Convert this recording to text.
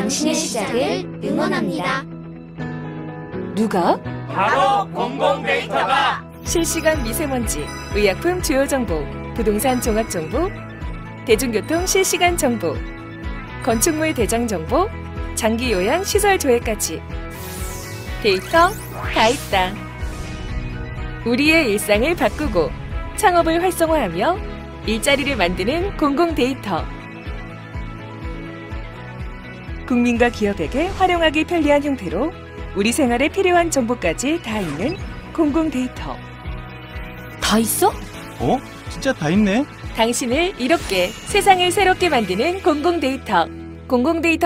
당신의 시작을 응원합니다. 누가? 바로 공공데이터가! 실시간 미세먼지, 의약품 주요 정보, 부동산 종합 정보, 대중교통 실시간 정보, 건축물 대장 정보, 장기 요양 시설 조회까지 데이터 다 있다. 우리의 일상을 바꾸고 창업을 활성화하며 일자리를 만드는 공공데이터. 국민과 기업에게 활용하기 편리한 형태로 우리 생활에 필요한 정보까지 다 있는 공공데이터. 다 있어? 진짜 다 있네. 당신을 이롭게 세상을 새롭게 만드는 공공데이터. 공공데이터